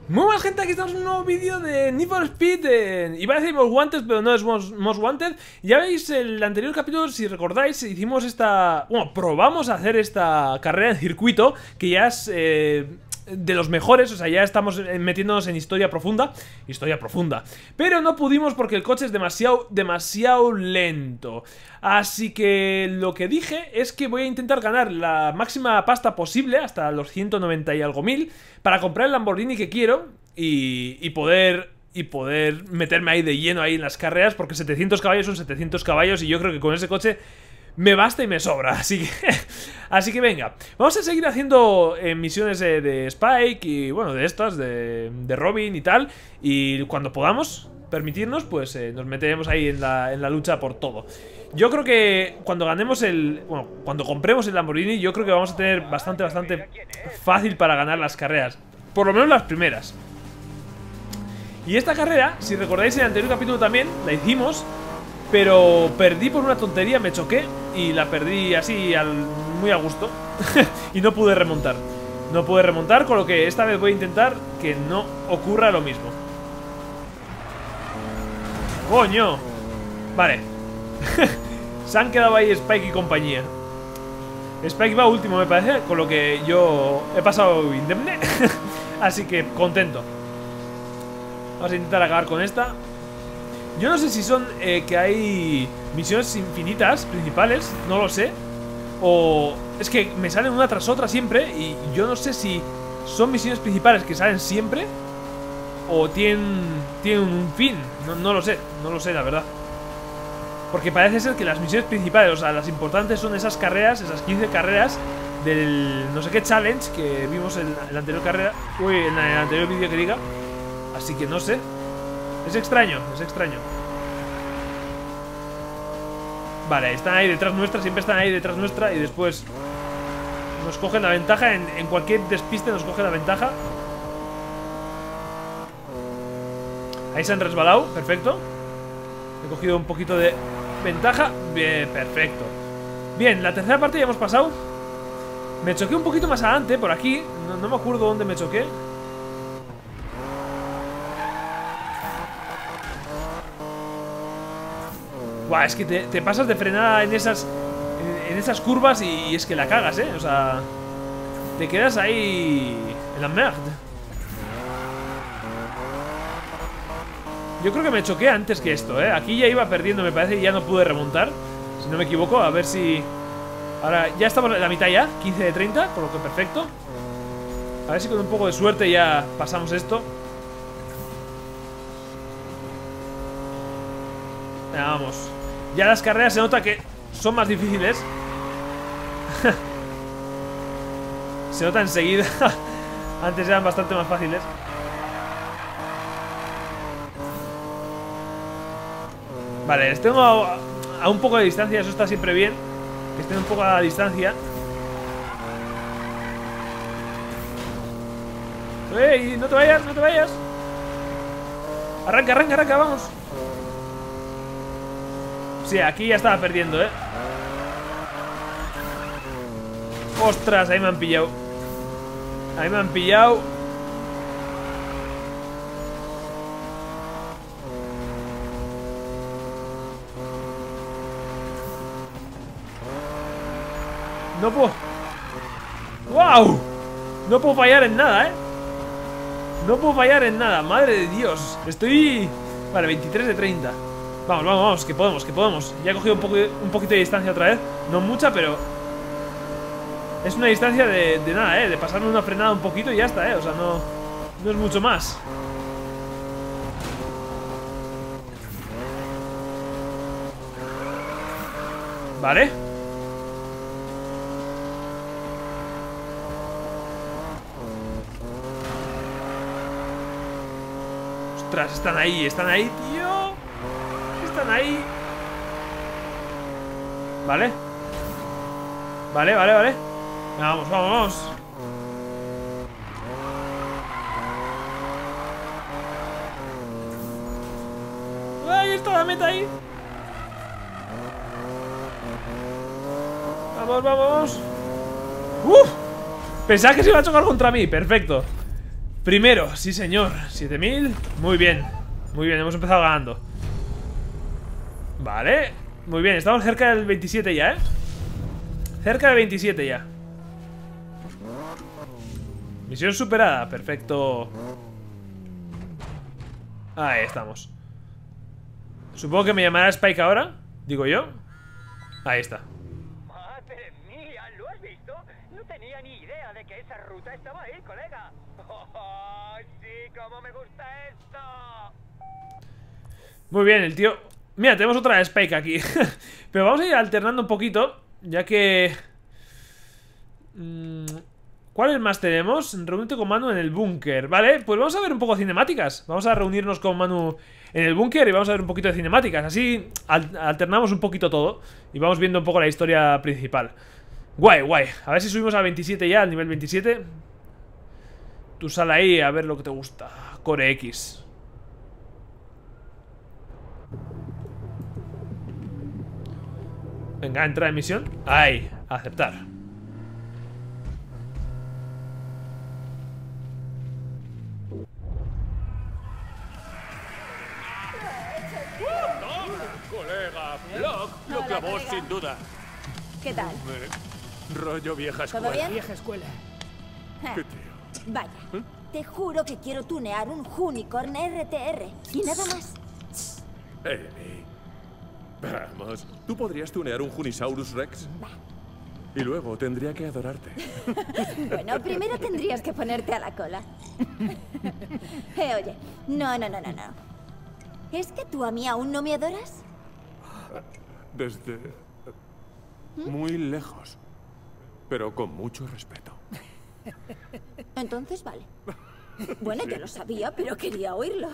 Muy buena gente, aquí estamos en un nuevo vídeo de Need for Speed. Iba a decir Most Wanted, pero no es Most Wanted. Ya veis el anterior capítulo, si recordáis, hicimos esta... Bueno, probamos a hacer esta carrera en circuito, que ya es de los mejores, o sea, ya estamos metiéndonos en historia profunda. Pero no pudimos porque el coche es demasiado lento. Así que lo que dije es que voy a intentar ganar la máxima pasta posible, hasta los 190 y algo mil, para comprar el Lamborghini que quiero y poder meterme ahí de lleno ahí en las carreras, porque 700 caballos son 700 caballos y yo creo que con ese coche me basta y me sobra, así que venga, vamos a seguir haciendo misiones de Spike y bueno, de estas, de Robin y tal. Y cuando podamos permitirnos, pues nos meteremos ahí en la lucha por todo. Yo creo que cuando ganemos cuando compremos el Lamborghini, yo creo que vamos a tener bastante fácil para ganar las carreras, por lo menos las primeras. Y esta carrera, si recordáis en el anterior capítulo también, la hicimos, pero perdí por una tontería, me choqué y la perdí así muy a gusto. Y no pude remontar. No pude remontar, con lo que esta vez voy a intentar que no ocurra lo mismo. ¡Coño! Vale. Se han quedado ahí Spike y compañía. Spike va último, me parece, con lo que yo he pasado indemne. Así que contento. Vamos a intentar acabar con esta. Yo no sé si son que hay misiones infinitas principales, no lo sé. O es que me salen una tras otra siempre y yo no sé si son misiones principales que salen siempre o tienen un fin. No lo sé la verdad. Porque parece ser que las misiones principales, o sea, las importantes son esas carreras, esas 15 carreras del no sé qué challenge que vimos en la anterior carrera. Uy, en el anterior vídeo que diga. Así que no sé. Es extraño, Vale, están ahí detrás nuestra, siempre están ahí detrás nuestra y después nos cogen la ventaja, en cualquier despiste nos cogen la ventaja. Ahí se han resbalado, perfecto. He cogido un poquito de ventaja, bien, perfecto. Bien, la tercera parte ya hemos pasado. Me choqué un poquito más adelante, por aquí, no me acuerdo dónde me choqué. Buah, es que te pasas de frenada en esas curvas y es que la cagas, o sea, te quedas ahí en la merde. Yo creo que me choqué antes que esto, Aquí ya iba perdiendo, me parece, y ya no pude remontar, si no me equivoco. A ver si... Ahora ya estamos en la mitad ya, 15 de 30, por lo que perfecto. A ver si con un poco de suerte ya pasamos esto. Venga, vamos. Ya las carreras se nota que son más difíciles. Se nota enseguida. Antes eran bastante más fáciles. Vale, les tengo a un poco de distancia. Eso está siempre bien, que estén un poco a la distancia. ¡Ey! ¡No te vayas! Arranca, vamos. Sí, aquí ya estaba perdiendo, Ostras, ahí me han pillado. No puedo. ¡Wow! No puedo fallar en nada, No puedo fallar en nada, madre de Dios. Estoy... Vale, 23 de 30. Vamos, que podemos. Ya he cogido un poquito de distancia otra vez. No mucha, pero es una distancia de nada, de pasarme una frenada un poquito y ya está, o sea, no es mucho más. Vale. Ostras, están ahí, tío. Están ahí. Vale. Vamos. Ahí está la meta ahí. Vamos. Pensaba que se iba a chocar contra mí, perfecto. Primero, sí señor. 7000. Muy bien. Muy bien, hemos empezado ganando. Vale. Muy bien, estamos cerca del 27 ya, Cerca del 27 ya. Misión superada, perfecto. Ahí estamos. Supongo que me llamará Spike ahora. Digo yo. Ahí está. ¡Madre mía! ¿Lo has visto? No tenía ni idea de que esa ruta estaba ahí, colega. ¡Oh, sí! ¡Cómo me gusta esto! Muy bien, el tío... Mira, tenemos otra Spike aquí. Pero vamos a ir alternando un poquito, ya que... ¿Cuáles más tenemos? Reúnete con Manu en el búnker. Vale, pues vamos a ver un poco de cinemáticas. Vamos a reunirnos con Manu en el búnker y vamos a ver un poquito de cinemáticas. Así alternamos un poquito todo y vamos viendo un poco la historia principal. Guay, guay. A ver si subimos al 27 ya, al nivel 27. Tú sal ahí a ver lo que te gusta. Core X. Venga, entra en misión. Ahí, aceptar. Colega, Block lo Hola, clavó colega. sin duda. ¿Qué tal? Rollo vieja ¿Todo escuela. bien? Vieja escuela. ¿Qué tío? Vaya, te juro que quiero tunear un Unicorn RTR y nada más. Amy. Vamos, ¿tú podrías tunear un Junisaurus Rex? Y luego tendría que adorarte. Bueno, primero tendrías que ponerte a la cola. Oye, no. ¿Es que tú a mí aún no me adoras? Desde... muy lejos. Pero con mucho respeto. Entonces vale. Bueno, ya lo sabía, pero quería oírlo.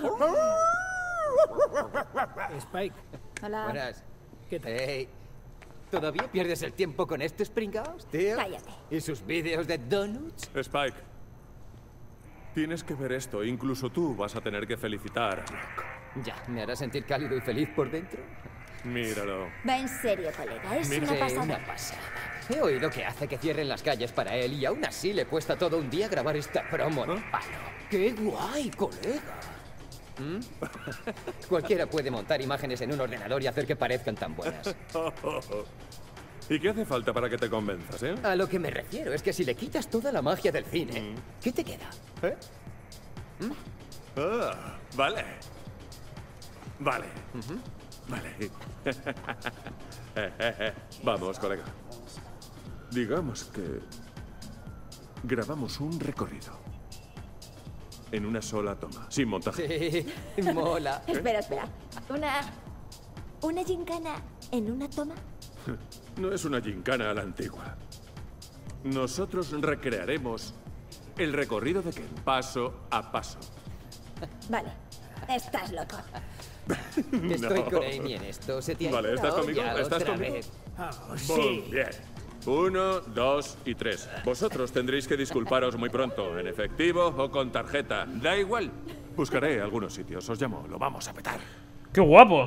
Spike, Hola. Buenas. ¿qué tal? Hey, ¿todavía pierdes el tiempo con estos pringaos, tío? Cállate. ¿Y sus vídeos de donuts? Spike, tienes que ver esto. Incluso tú vas a tener que felicitar a Block. Ya, ¿me hará sentir cálido y feliz por dentro? Míralo. Va en serio, colega, es Mira. una Sí, pasada. una pasada. He oído que hace que cierren las calles para él y aún así le cuesta todo un día grabar esta promo de palo. ¡Qué guay, colega! ¿Mm? Cualquiera puede montar imágenes en un ordenador y hacer que parezcan tan buenas. ¿Y qué hace falta para que te convenzas, A lo que me refiero es que si le quitas toda la magia del cine, ¿qué te queda? Ah, vale. Vale. Vale. Vamos, colega. Digamos que grabamos un recorrido en una sola toma, sin montaje. Sí, mola. Espera. ¿Una gincana en una toma? No es una gincana a la antigua. Nosotros recrearemos el recorrido de Ken, paso a paso. Vale, estás loco. Estoy No. con Amy en esto. Se te ha Vale, ido la ¿estás conmigo? olla ¿Estás otra conmigo? vez. Oh, Boom, sí. bien. 1, 2 y 3. Vosotros tendréis que disculparos muy pronto, en efectivo o con tarjeta. Da igual. Buscaré algunos sitios. Os llamo. Lo vamos a petar. ¡Qué guapo!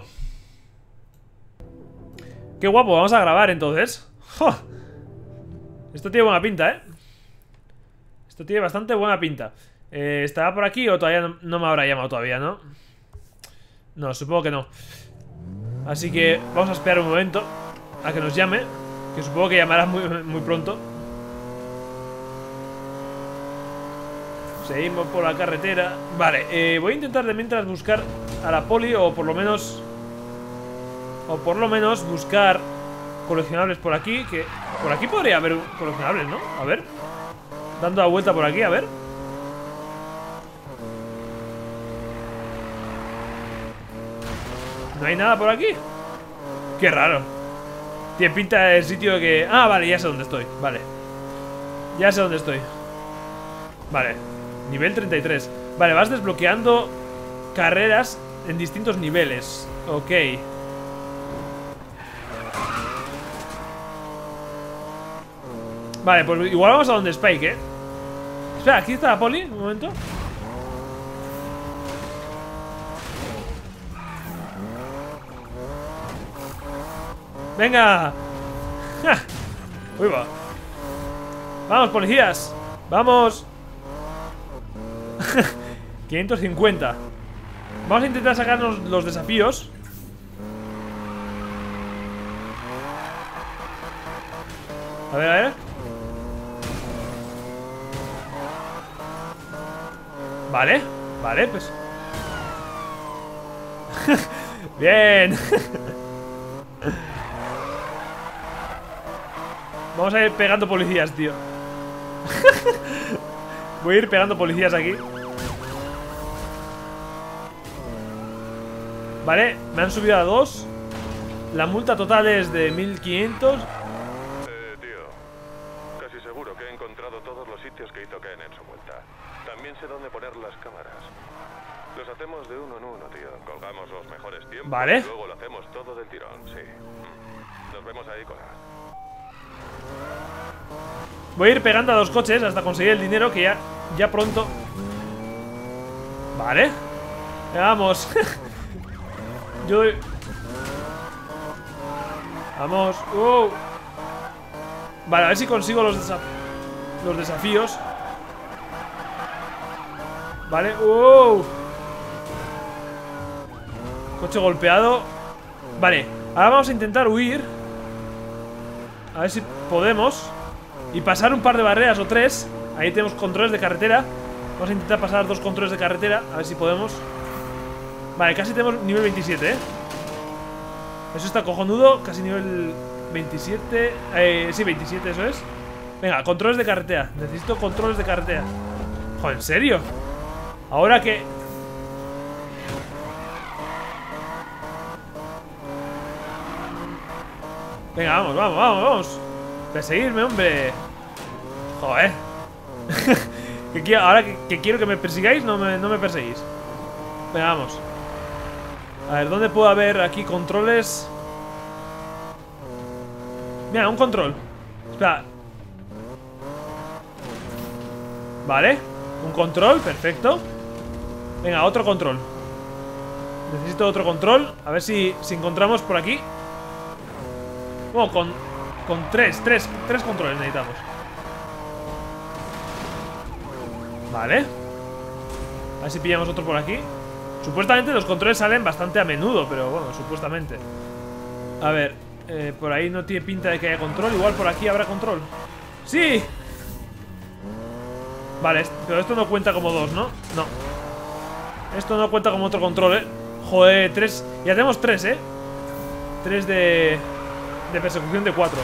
¡Qué guapo! Vamos a grabar entonces. ¡Jo! Esto tiene buena pinta, Esto tiene bastante buena pinta. ¿Estará por aquí o todavía no me habrá llamado todavía, no? No, supongo que no. Así que vamos a esperar un momento a que nos llame, que supongo que llamará muy pronto. Seguimos por la carretera. Vale, voy a intentar de mientras buscar a la poli o por lo menos buscar coleccionables por aquí. Que por aquí podría haber coleccionables, ¿no? A ver. Dando la vuelta por aquí, a ver. ¿No hay nada por aquí? Qué raro. Tiene pinta del sitio que... Ah, vale, ya sé dónde estoy. Vale. Ya sé dónde estoy. Vale. Nivel 33. Vale, vas desbloqueando carreras en distintos niveles. Ok. Vale, pues igual vamos a donde Spike, Espera, aquí está la poli. Un momento. ¡Venga! ¡Ja! ¡Uy, va! ¡Vamos, policías! ¡Vamos! 550. Vamos a intentar sacarnos los desafíos. A ver, a ver. Vale, vale, pues. Bien. Vamos a ir pegando policías, tío. Voy a ir pegando policías aquí. Vale, me han subido a 2. La multa total es de 1500. Tío, casi seguro que he encontrado todos los sitios que hizo Ken en su vuelta. También sé dónde poner las cámaras. Los hacemos de uno en uno, tío. Colgamos los mejores tiempos. Vale. Y luego lo hacemos todo del tirón, sí. Nos vemos ahí, colega. Voy a ir pegando a los coches hasta conseguir el dinero, que ya pronto. Vale. Vamos. Yo... Vamos. Vale, a ver si consigo los desafíos. Vale. Coche golpeado. Vale, ahora vamos a intentar huir. A ver si podemos. Y pasar un par de barreras o 3. Ahí tenemos controles de carretera. Vamos a intentar pasar 2 controles de carretera. A ver si podemos. Vale, casi tenemos nivel 27, ¿eh? Eso está cojonudo. Casi nivel 27. Sí, 27, eso es. Venga, controles de carretera. Necesito controles de carretera. Joder, ¿en serio? Ahora que... Venga, vamos, vamos, vamos, vamos. Perseguirme, hombre. Joder. Ahora que quiero que me persigáis, no me perseguís. Venga, vamos. A ver, ¿dónde puedo haber aquí controles? Mira, un control. Espera. Vale, un control, perfecto. Venga, otro control. Necesito otro control. A ver si encontramos por aquí. Bueno, con tres controles necesitamos. Vale. A ver si pillamos otro por aquí. Supuestamente los controles salen bastante a menudo, pero bueno, supuestamente. A ver, por ahí no tiene pinta de que haya control. Igual por aquí habrá control. ¡Sí! Vale, pero esto no cuenta como 2, ¿no? No. Esto no cuenta como otro control, ¿eh? Joder, 3. Ya tenemos 3, ¿eh? 3 de persecución de 4.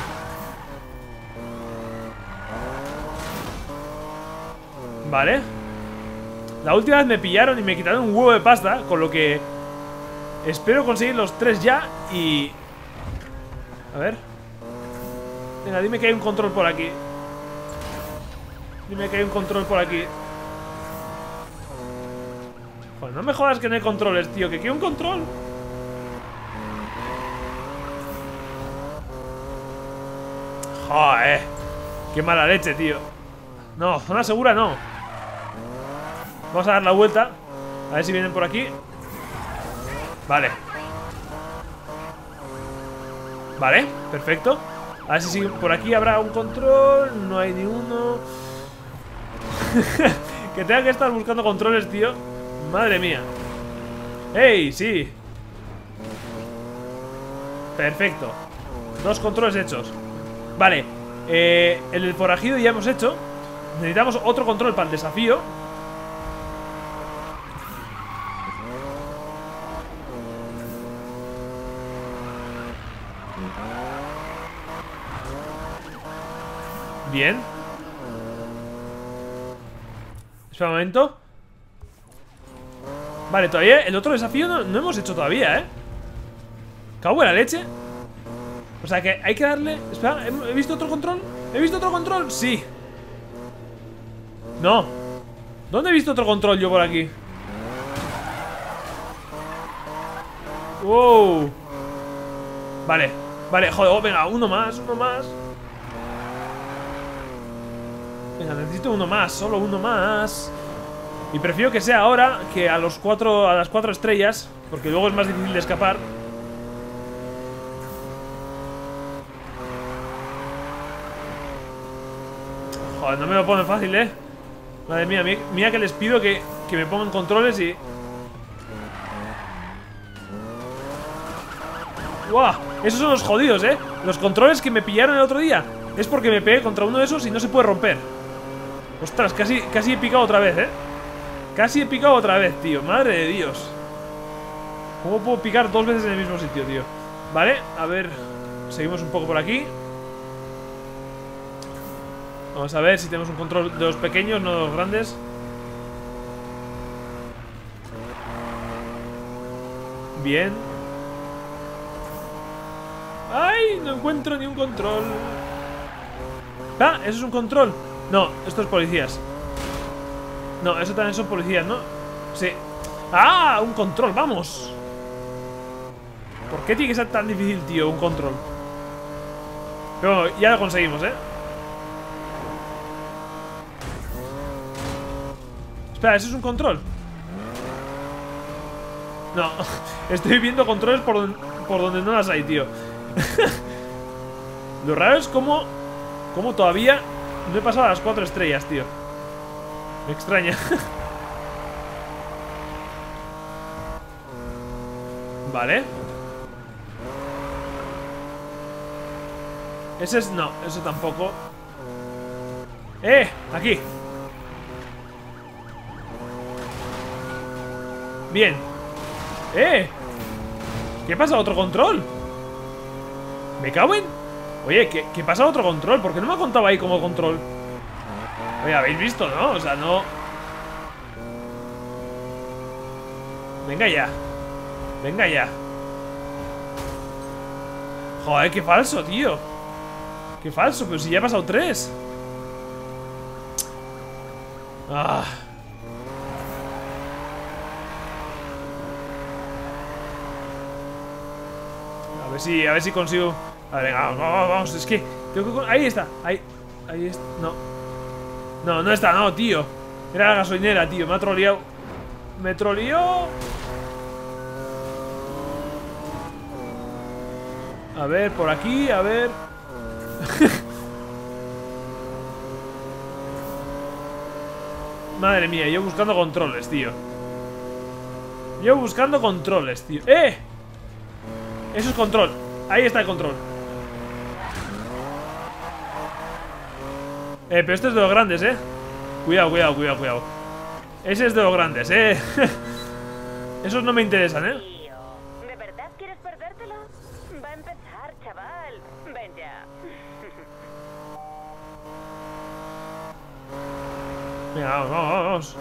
Vale. La última vez me pillaron y me quitaron un huevo de pasta, con lo que espero conseguir los 3 ya y... A ver. Venga, dime que hay un control por aquí. Dime que hay un control por aquí. Joder, no me jodas que no hay controles, tío. Que quiero un control. Joder. Qué mala leche, tío. No, zona segura no. Vamos a dar la vuelta. A ver si vienen por aquí. Vale. Vale, perfecto. A ver si por aquí habrá un control. No hay ni uno. Que tenga que estar buscando controles, tío. Madre mía. ¡Ey! Sí. Perfecto. 2 controles hechos. Vale. El forajido ya hemos hecho. Necesitamos otro control para el desafío. Bien. Espera un momento. Vale, todavía el otro desafío no hemos hecho todavía, ¿eh? Cago en la leche. O sea que hay que darle... Espera, ¿he visto otro control? ¿He visto otro control? Sí. No. ¿Dónde he visto otro control yo por aquí? Wow. Vale, vale, joder, venga, uno más. Venga, necesito uno más, solo uno más. Y prefiero que sea ahora que a las 4 estrellas, porque luego es más difícil de escapar. Joder, no me lo pone fácil, ¿eh? Madre mía, mira que les pido que me pongan controles y... ¡Guau! Esos son los jodidos, ¿eh? Los controles que me pillaron el otro día. Es porque me pegué contra uno de esos y no se puede romper. Ostras, casi he picado otra vez, ¿eh? Casi he picado otra vez, tío. Madre de Dios. ¿Cómo puedo picar 2 veces en el mismo sitio, tío? Vale, a ver. Seguimos un poco por aquí. Vamos a ver si tenemos un control de los pequeños, no de los grandes. Bien. ¡Ay! No encuentro ni un control. Ah, eso es un control. No, esto es policías. No, eso también son policías, ¿no? Sí. ¡Ah! Un control, vamos. ¿Por qué tiene que ser tan difícil, tío, un control? Pero bueno, ya lo conseguimos, ¿eh? Espera, ¿eso es un control? No, estoy viendo controles por donde no las hay, tío. Lo raro es como todavía no he pasado a las 4 estrellas, tío. Me extraña. Vale. Ese es... no, eso tampoco. Aquí. Bien. ¿Qué pasa? ¿Otro control? ¿Me cago en...? Oye, ¿qué pasa? ¿Otro control? ¿Por qué no me ha contado ahí como control? Oye, ¿habéis visto, no? O sea, no... Venga ya. Venga ya. Joder, qué falso, tío. Qué falso, pero si ya he pasado 3. Ah. A ver si consigo. A ver, venga, vamos, es que tengo que... Ahí está, ahí está, no está, no, tío. Era la gasolinera, tío, me ha troleado. Me troleó. A ver, por aquí, a ver. Madre mía, yo buscando controles, tío. Eso es control. Ahí está el control. Pero este es de los grandes, Cuidado. Ese es de los grandes, Esos no me interesan, Tío, ¿de verdad quieres perdértelo? Va a empezar, chaval. Ven ya. Venga, vamos.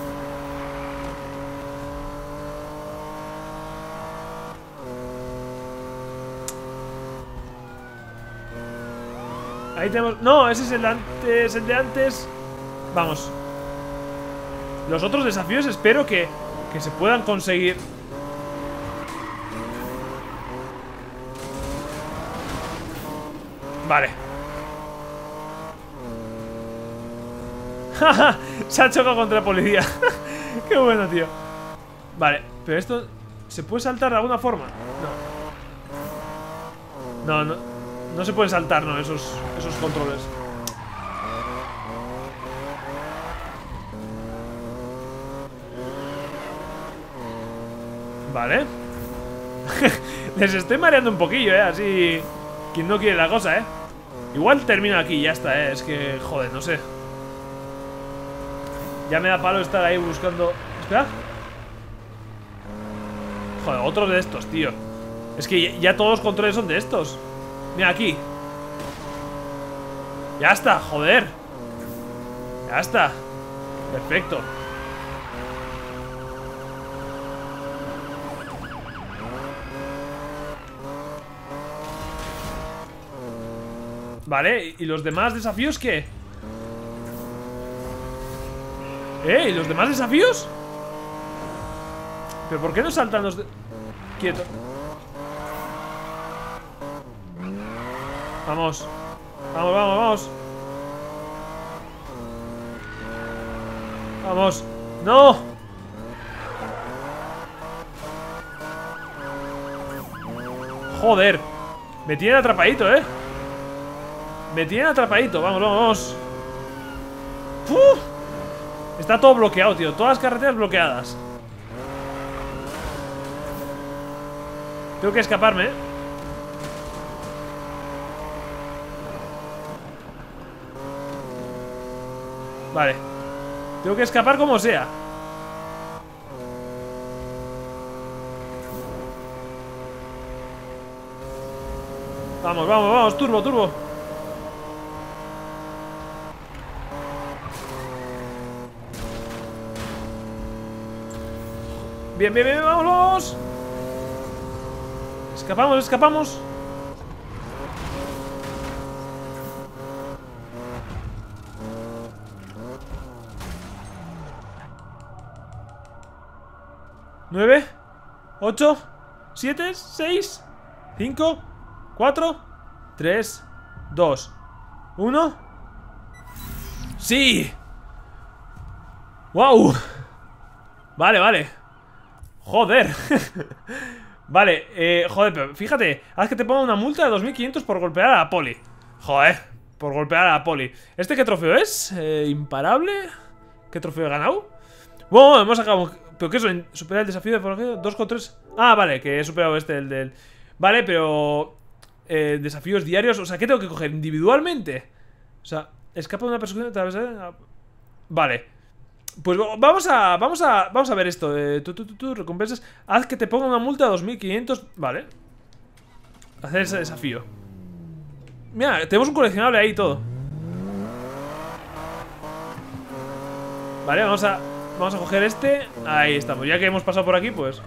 Ahí tenemos... No, ese es el de antes. Vamos. Los otros desafíos espero que se puedan conseguir. Vale. Se ha chocado contra la policía. Qué bueno, tío. Vale, pero esto... ¿Se puede saltar de alguna forma? No. No se pueden saltar, ¿no? Esos controles. Vale. Les estoy mareando un poquillo, así... Quien no quiere la cosa, Igual termino aquí y ya está, Es que, joder, no sé. Ya me da palo estar ahí buscando... Espera. Joder, otro de estos, tío. Es que ya todos los controles son de estos. Mira, aquí. Ya está, joder. Ya está. Perfecto. Vale, ¿y los demás desafíos qué? ¿Y los demás desafíos? ¿Pero por qué no saltan los de... Quieto. Vamos. Vamos. ¡No! Joder. Me tienen atrapadito, Me tienen atrapadito. Vamos. Está todo bloqueado, tío. Todas las carreteras bloqueadas. Tengo que escaparme, ¿eh? Vale. Tengo que escapar como sea. Vamos, vamos, vamos. Turbo, turbo. Bien, bien, bien. Vamos, vamos. Escapamos, escapamos. ¿9? ¿8? ¿7? ¿6? ¿5? 4, 3, 2, 1. ¡Sí! ¡Wow! Vale, vale. Joder. Vale, joder, pero fíjate, haz que te ponga una multa de 2500 por golpear a la poli. Joder, por golpear a la poli. ¿Este qué trofeo es? ¿Imparable? ¿Qué trofeo he ganado? Bueno, hemos sacado... ¿Pero qué es eso? ¿Superar el desafío de forajeo? 2 con 3. Ah, vale, que he superado este, el del... Vale, pero... desafíos diarios, o sea, ¿qué tengo que coger? ¿Individualmente? O sea, escapa de una persecución. Vale. Pues vamos a ver esto. Tú, recompensas. Haz que te ponga una multa de 2500. Vale. Hacer ese desafío. Mira, tenemos un coleccionable ahí y todo. Vale, vamos a coger este. Ahí estamos, ya que hemos pasado por aquí, pues.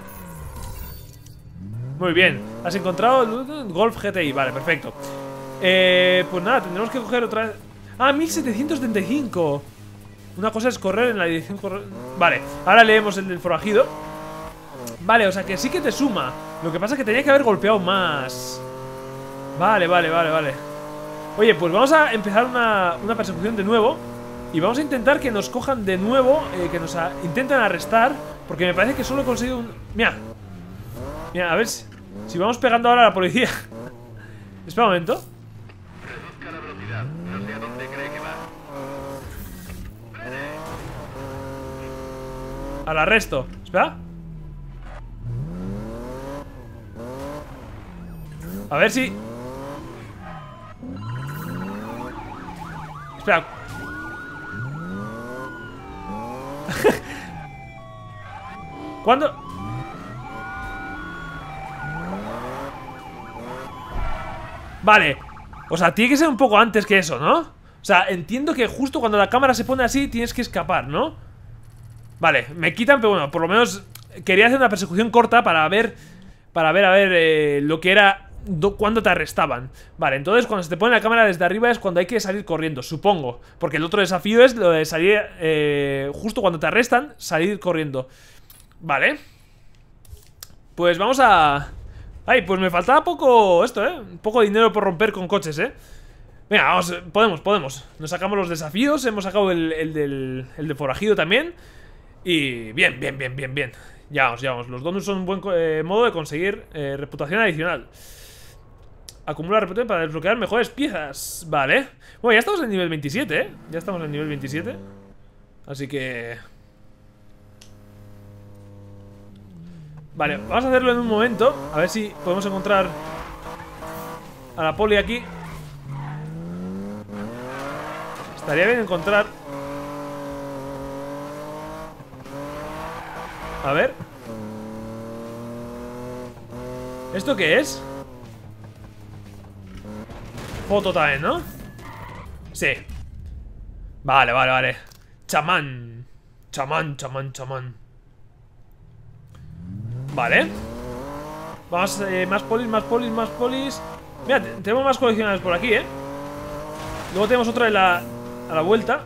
Muy bien, has encontrado el Golf GTI, vale, perfecto. Pues nada, tendremos que coger otra vez. Ah, 1775. Una cosa es correr en la dirección Vale, ahora leemos el del forajido. Vale, o sea que sí que te suma. Lo que pasa es que tenía que haber golpeado más. Vale, vale, vale, vale. Oye, pues vamos a empezar una persecución de nuevo. Y vamos a intentar que nos cojan de nuevo, que nos intenten arrestar. Porque me parece que solo he conseguido un... Mira, mira, a ver si vamos pegando ahora a la policía. Espera un momento. Reduzca la velocidad. No sé a dónde cree que va. Al arresto. Espera. A ver si... Espera. ¿Cuándo? Vale. O sea, tiene que ser un poco antes que eso, ¿no? O sea, entiendo que justo cuando la cámara se pone así tienes que escapar, ¿no? Vale, me quitan, pero bueno, por lo menos quería hacer una persecución corta para ver a ver lo que era cuando te arrestaban. Vale, entonces cuando se te pone la cámara desde arriba es cuando hay que salir corriendo, supongo. Porque el otro desafío es lo de salir justo cuando te arrestan, salir corriendo. Vale. Pues vamos a... Ay, pues me faltaba poco esto, un poco de dinero por romper con coches, Venga, vamos, podemos. Nos sacamos los desafíos, hemos sacado el de forajido también. Y bien. Ya vamos. Los donuts son un buen modo de conseguir reputación adicional. Acumular reputación para desbloquear mejores piezas. Vale. Bueno, ya estamos en nivel 27, Ya estamos en nivel 27. Así que... Vale, vamos a hacerlo en un momento. A ver si podemos encontrar a la poli aquí. Estaría bien encontrar... A ver. ¿Esto qué es? Foto también, ¿no? Sí. Vale. Chamán. Vale. Vamos, más polis. Mira, tenemos más coleccionables por aquí, Luego tenemos otra a la vuelta.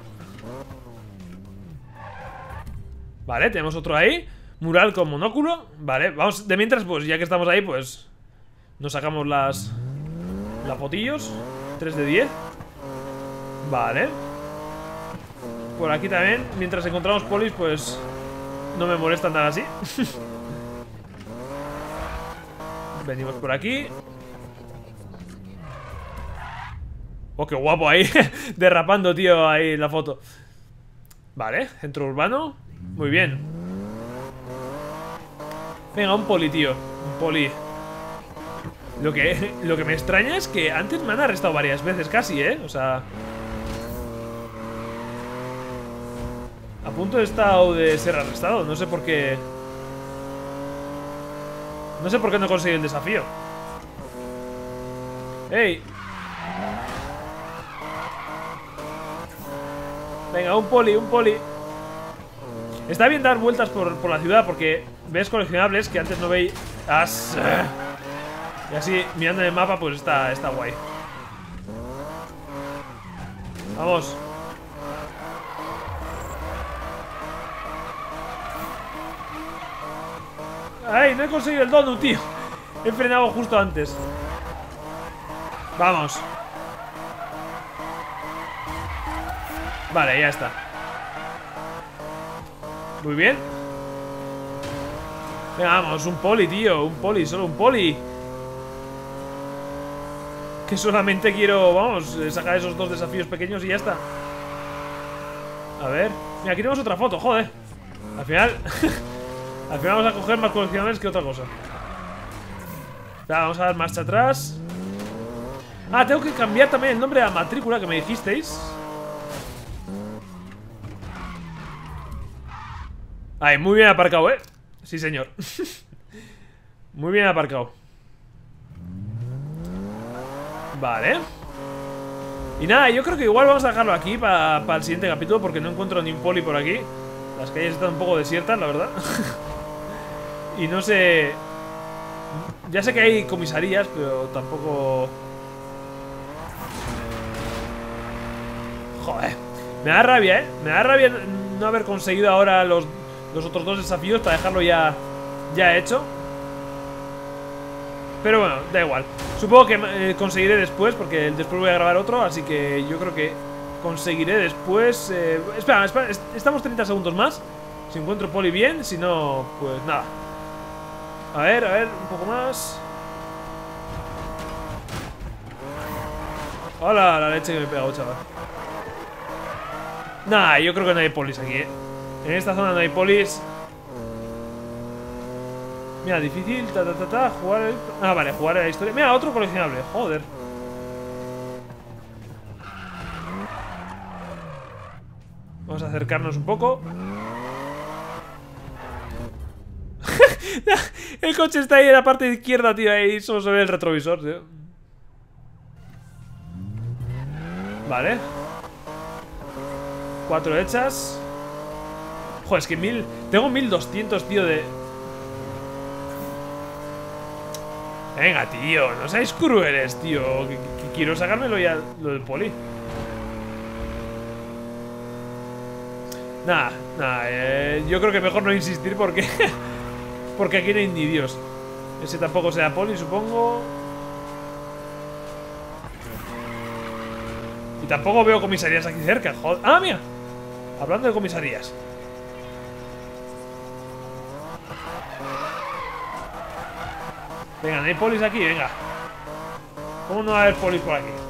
Vale, tenemos otro ahí. Mural con monóculo. Vale, vamos, de mientras, pues ya que estamos ahí, pues nos sacamos las fotillos. 3 de 10. Vale. Por aquí también, mientras encontramos polis, pues no me molesta nada así. Venimos por aquí. Oh, qué guapo ahí. Derrapando, tío, ahí la foto. Vale, centro urbano. Muy bien. Venga, un poli, tío. Un poli. Lo que me extraña es que antes me han arrestado varias veces casi, ¿eh? O sea... A punto he estado de ser arrestado. No sé por qué... No sé por qué no conseguí el desafío. ¡Ey! Venga, un poli, un poli. Está bien dar vueltas por la ciudad porque ves coleccionables que antes no veis. Y así, mirando en el mapa, pues está guay. Vamos. ¡Ay! No he conseguido el donut, tío. He frenado justo antes. Vamos. Vale, ya está. Muy bien. Venga, vamos, un poli, tío. Un poli, solo un poli. Que solamente quiero, vamos, sacar esos 2 desafíos pequeños y ya está. A ver. Mira, aquí tenemos otra foto, joder. Al final al final vamos a coger más coleccionables que otra cosa. Vamos a dar marcha atrás. Ah, tengo que cambiar también el nombre de la matrícula que me dijisteis. Ay, muy bien aparcado, ¿eh? Sí, señor. Muy bien aparcado. Vale. Y nada, yo creo que igual vamos a dejarlo aquí para el siguiente capítulo, porque no encuentro ni un poli por aquí. Las calles están un poco desiertas, la verdad. Y no sé... Ya sé que hay comisarías, pero tampoco... Joder. Me da rabia, ¿eh? Me da rabia no haber conseguido ahora los otros 2 desafíos para dejarlo ya hecho. Pero bueno, da igual. Supongo que conseguiré después, porque después voy a grabar otro. Así que yo creo que conseguiré después. Espera, estamos 30 segundos más. Si encuentro poli bien, si no, pues nada. A ver, un poco más. Hola, la leche que me he pegado, chaval. Nah, yo creo que no hay polis aquí, ¿eh? En esta zona no hay polis. Mira, difícil, jugar el... Ah, vale, jugar a la historia. Mira, otro coleccionable, joder. Vamos a acercarnos un poco. El coche está ahí en la parte izquierda, tío. Ahí solo se ve el retrovisor, tío. Vale. 4 hechas. Joder, es que tengo 1200, tío, de... Venga, tío, no seáis crueles, tío. Que quiero sacármelo ya, lo del poli. Nada, yo creo que mejor no insistir porque... porque aquí no hay ni Dios. Ese tampoco sea poli, supongo. Y tampoco veo comisarías aquí cerca, joder. Ah, mira. Hablando de comisarías. Venga, ¿no hay polis aquí? Venga. ¿Cómo no va a haber polis por aquí?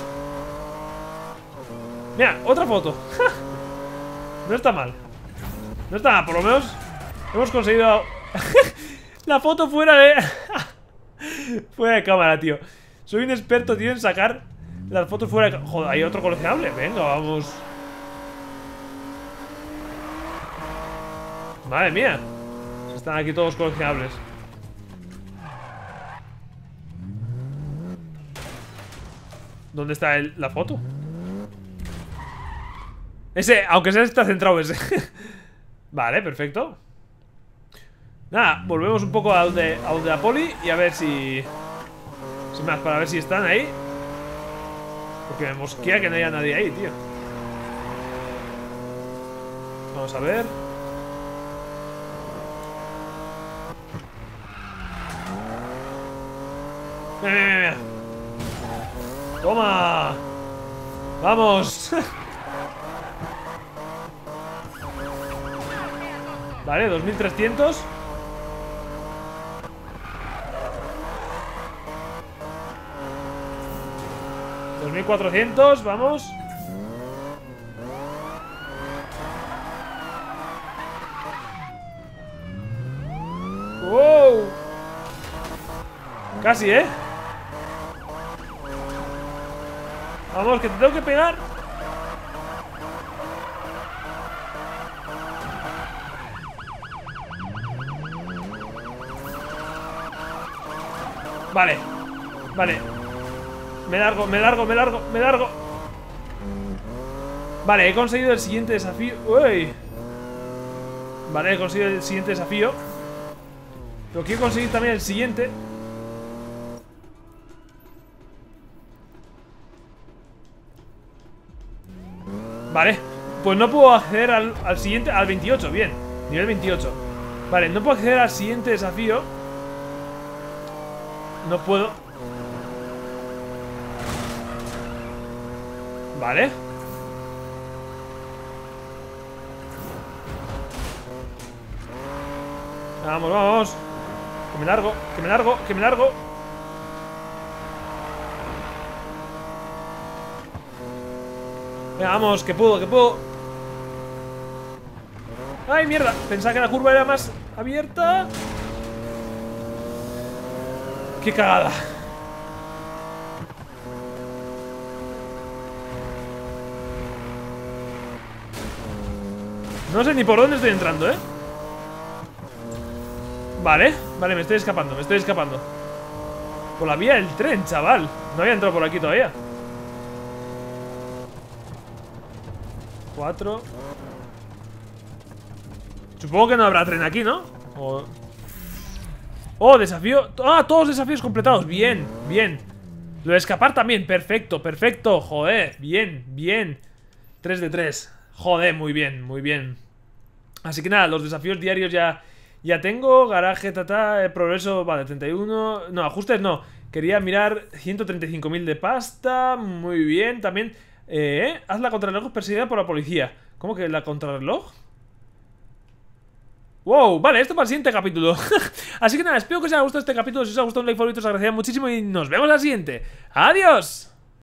Mira, otra foto. No está mal. No está mal, por lo menos hemos conseguido la foto fuera de... fuera de cámara, tío. Soy un experto, tío, en sacar las fotos fuera de... Joder, hay otro coleccionable. Venga, vamos. Madre mía. Están aquí todos coleccionables. ¿Dónde está la foto? Ese, aunque sea, está centrado ese. Vale, perfecto. Nada, volvemos un poco a donde la poli. Y a ver si... Sin más, para ver si están ahí. Porque me mosquea que no haya nadie ahí, tío. Vamos a ver. Mira. ¡Toma! ¡Vamos! Vale, 2300. $2400, vamos. Casi, ¿eh? Vamos, que te tengo que pegar. Vale. Vale. Me largo. Vale, he conseguido el siguiente desafío. Uy. Vale, he conseguido el siguiente desafío. Pero quiero conseguir también el siguiente. Vale, pues no puedo acceder al siguiente, al 28, bien. Nivel 28. Vale, no puedo acceder al siguiente desafío. No puedo. Vale. Vamos, vamos. Que me largo. Venga, vamos, que puedo. ¡Ay, mierda! Pensaba que la curva era más abierta. ¡Qué cagada! No sé ni por dónde estoy entrando, ¿eh? Vale, me estoy escapando. Por la vía del tren, chaval. No había entrado por aquí todavía. 4. Supongo que no habrá tren aquí, ¿no? Oh, desafío. Ah, todos los desafíos completados. Bien. Lo de escapar también. Perfecto. Joder, bien. 3 de 3. Joder, muy bien. Así que nada, los desafíos diarios ya tengo. Garaje, progreso, vale, 31. No, ajustes no. Quería mirar 135.000 de pasta. Muy bien, también. Haz la contrarreloj perseguida por la policía. ¿Cómo que la contrarreloj? Wow, vale, esto para el siguiente capítulo. Así que nada, espero que os haya gustado este capítulo. Si os ha gustado un like favorito os agradecería muchísimo y nos vemos en la siguiente. ¡Adiós!